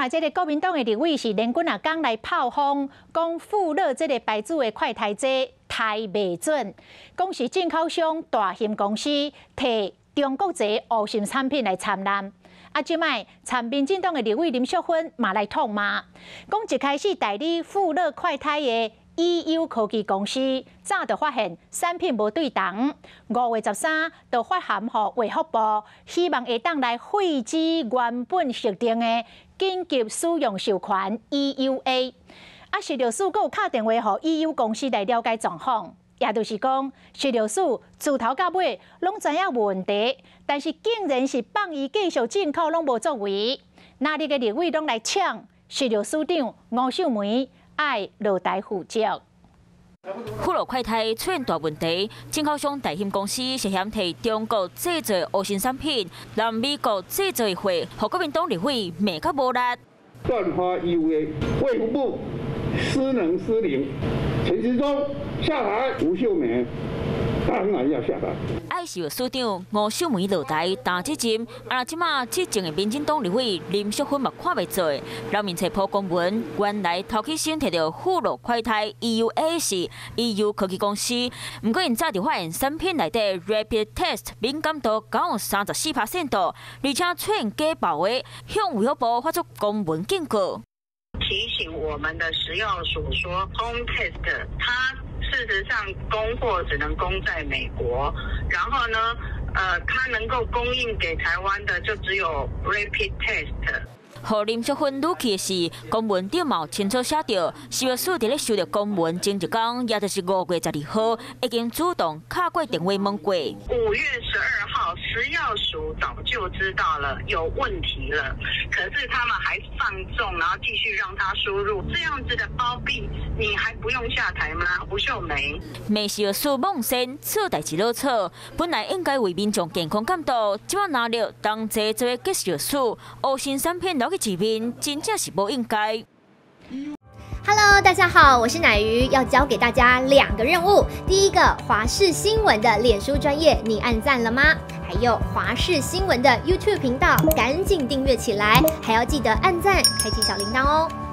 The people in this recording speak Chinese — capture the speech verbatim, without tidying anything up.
嘛，这个国民党的立委是连滚啊讲来炮轰，讲富乐这个牌子的快台机太袂准，讲是进口商大型公司摕中国籍乌心产品来掺染。啊，即摆参民进党的立委林淑芬嘛来痛骂，讲一开始代理富乐快胎的 E U 科技公司早就发现产品无对同，五月十三就发函予卫福部，希望会当来废止原本设定的紧急使用授权 E U A。啊，石律师阁有敲电话予 E U 公司来了解状况，也就是讲，石律师自头到尾拢知影有问题，但是竟然是放伊继续进口拢无作为，哪里个立委拢来抢，石律师长吴秀梅爱落台负责。 富乐快胎出现大问题，进口商大型公司涉嫌摕中国制造乌心产品，让美国制造的货，互国民党立委骂甲无力。 断发 E U A， 卫福部失能失灵，陈时中下台，吴秀梅当然要下台。 爱是署长吴秀梅落台打这针，啊，即马执政的民进党立委林淑芬嘛看袂做，人民册破公文，原来头起先摕到富乐快胎 E U A 是 E U 科技公司，不过因早就发现产品内底 Rapid Test 敏感度高有三十四%度，而且出现假报的，向卫福部发出公文警告。 提醒我们的食药署说 ，Home Test 它事实上供货只能供在美国，然后呢，呃，它能够供应给台湾的就只有 Rapid Test。 互林淑芬怒气的是，公文顶嘛清楚写着，食药署伫咧收到公文前一天，也就是五月十二号，已经主动敲过电话问过。 五月十二号，食药署早就知道了有问题了，可是他们还放纵，然后继续让他输入，这样子的包庇，你还不用下台吗？吴秀梅， 美食署妄先错代志落错，本来应该为民众健康监督，即摆拿了当这作为吉食署乌心产品落去市面，真正是不应该。 Hello， 大家好，我是乃瑜，要教给大家两个任务。第一个，华视新闻的脸书专页，你按赞了吗？还有华视新闻的 YouTube 频道，赶紧订阅起来，还要记得按赞，开启小铃铛哦。